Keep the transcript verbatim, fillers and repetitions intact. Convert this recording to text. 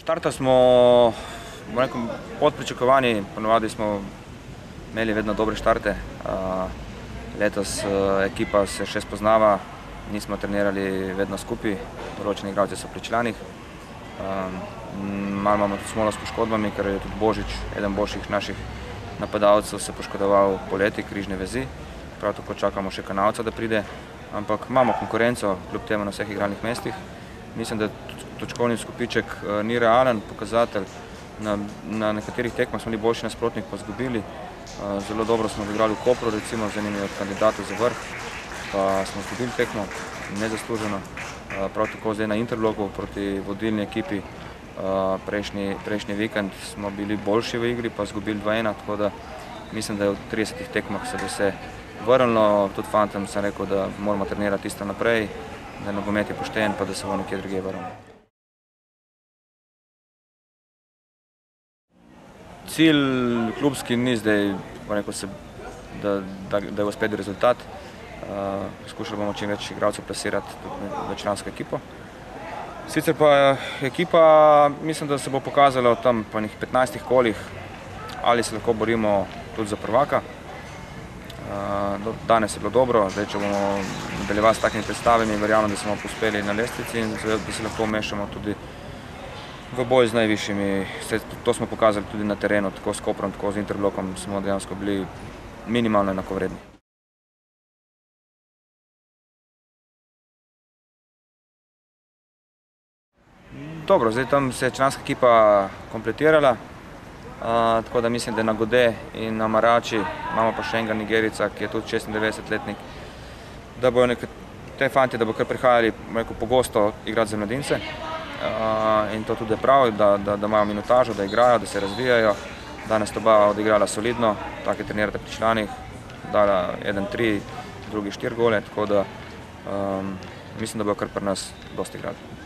Štarta smo rekel, pod pričakovanji, ponovadi smo imeli vedno dobre štarte. Letos ekipa se še spoznava, nismo trenirali vedno skupaj, določeni igralci so pri članih. Malo imamo tudi smolo s poškodbami, ker je tudi Božič, eden boljših naših napadalcev, se poškodoval poleti, križne vezi. Prav tako čakamo še Kanavca, da pride, ampak imamo konkurenco, kljub temu na vseh igralnih mestih. Mislim, da točkovni skupiček ni realen pokazatelj. Na, na nekaterih tekmah smo bili boljši nasprotnik, pa izgubili. Zelo dobro smo igrali v Kopru, recimo z enimi od kandidatov za vrh, pa smo izgubili tekmo, nezasluženo. Prav tako zdaj na Interbloku proti vodilni ekipi prejšnji, prejšnji vikend smo bili boljši v igri, pa izgubili dva ena, tako da mislim, da je v tridesetih tekmah se bo se vrnilo. Tudi fantom sem rekel, da moramo trenirati isto naprej, da nogomet je pošten, pa da se bo nekje drugje vrnil. Cilj klubski ni zdaj, rekel se, da, da, da je uspeti rezultat. Skušali bomo čim več igralcev plasirati tudi v člansko ekipo. Sicer pa ekipa, mislim, da se bo pokazala v tam po nekih petnajstih kolih, ali se lahko borimo tudi za prvaka. Danes je bilo dobro, zdaj če bomo nadaljevali s takimi predstavami, verjamem, da smo uspeli na lestvici in da se lahko vmešamo tudi v boj z najvišjimi. To smo pokazali tudi na terenu, tako s Koprom, tako z Interblokom smo dejansko bili minimalno enakovredni. Dobro, zdaj tam se je članska ekipa kompletirala, tako da mislim, da na Gode in na Marači, imamo pa še enega Nigerica, ki je tudi šestindevetdesetletnik, da bojo te fanti, da bo kar prihajali pogosto igrati za mladince. In to tudi je prav, da, da, da imajo minutažo, da igrajo, da se razvijajo. Danes oba odigrala solidno, tako je trenirata pri članih, dala eden tri, drugi štiri gole, tako da um, mislim, da bojo kar pri nas dosti igrali.